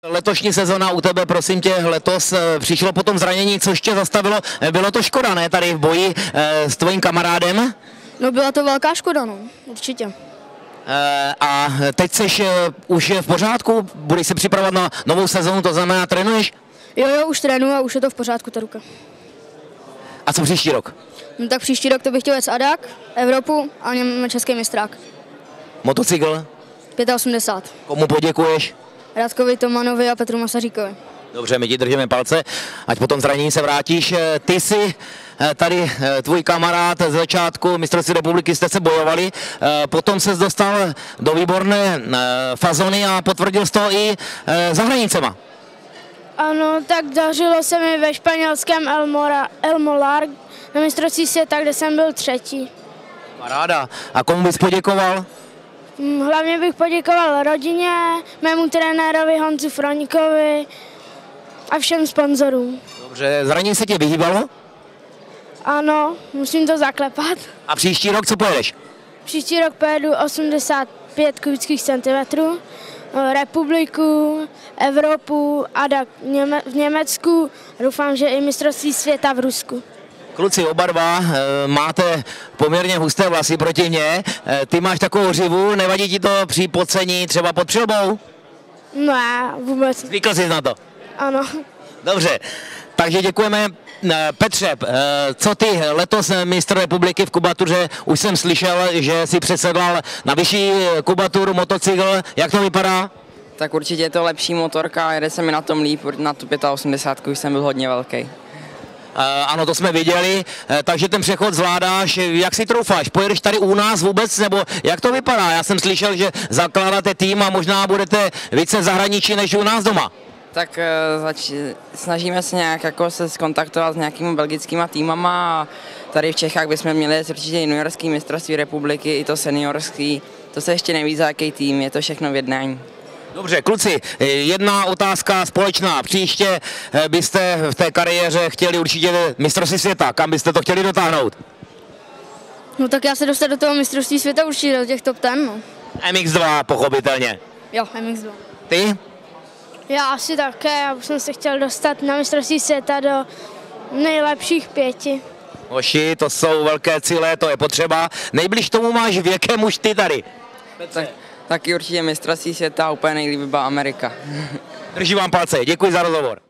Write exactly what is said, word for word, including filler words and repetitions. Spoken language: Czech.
Letošní sezona u tebe, prosím tě, letos přišlo po tom zranění, což tě zastavilo. Bylo to škoda, ne, tady v boji s tvojím kamarádem? No byla to velká škoda, no, určitě. A teď jsi už v pořádku? Budeš se připravovat na novou sezonu, to znamená, trénuješ? Jo, jo, už trénuji a už je to v pořádku, ta ruka. A co příští rok? No tak příští rok to bych chtěl jet Adak, Evropu a něm český mistrák. Motocykl? osmdesát pět. Komu poděkuješ? Radkovi Tomanovi a Petru Masaříkovi. Dobře, my ti držíme palce, ať po tom zranění se vrátíš. Ty jsi tady, tvůj kamarád z začátku mistrovství republiky, jste se bojovali, potom ses dostal do výborné fazony a potvrdil jsi to i za hranicema. Ano, tak dařilo se mi ve španělském El, Mora, El Molar na mistrovství světa, kde jsem byl třetí. Paráda. A komu bys poděkoval? Hlavně bych poděkoval rodině, mému trenérovi Honzu Froňkovi a všem sponzorům. Dobře, zranění se tě vyhýbalo? Ano, musím to zaklepat. A příští rok co pojedeš? Příští rok pojedu osmdesát pět kubických centimetrů, republiku, Evropu a tak v Německu, doufám, že i mistrovství světa v Rusku. Kluci, oba dva máte poměrně husté vlasy proti mně, ty máš takovou řivu, nevadí ti to při pocení třeba pod přilbou? Ne, vůbec. Zvykl jsi na to? Ano. Dobře, takže děkujeme. Petře, co ty letos mistr republiky v kubatuře, už jsem slyšel, že si přesedlal na vyšší kubaturu, motocykl, jak to vypadá? Tak určitě je to lepší motorka, jede se mi na tom líp, na tu osmdesát pět už jsem byl hodně velký. Ano, to jsme viděli, takže ten přechod zvládáš. Jak si troufáš? Pojedeš tady u nás vůbec, nebo jak to vypadá? Já jsem slyšel, že zakládáte tým a možná budete více v zahraničí než u nás doma. Tak zač- snažíme se nějak jako se skontaktovat s nějakými belgickými týmama a tady v Čechách bychom měli určitě juniorský mistrovství republiky, i to seniorský. To se ještě neví, za jaký tým, je to všechno v jednání. Dobře, kluci, jedna otázka společná. Příště byste v té kariéře chtěli určitě mistrovství světa. Kam byste to chtěli dotáhnout? No tak já se dostat do toho mistrovství světa určitě, do těch top ten, no. M X dva, pochopitelně. Jo, M X dva. Ty? Já asi také, já už jsem se chtěl dostat na mistrovství světa do nejlepších pěti. Hoši, to jsou velké cíle, to je potřeba. Nejbliž tomu máš věkem už ty tady. Tak, taky určitě mistrovství světa, úplně nejlíp byla Amerika. Držím vám palce, děkuji za rozhovor.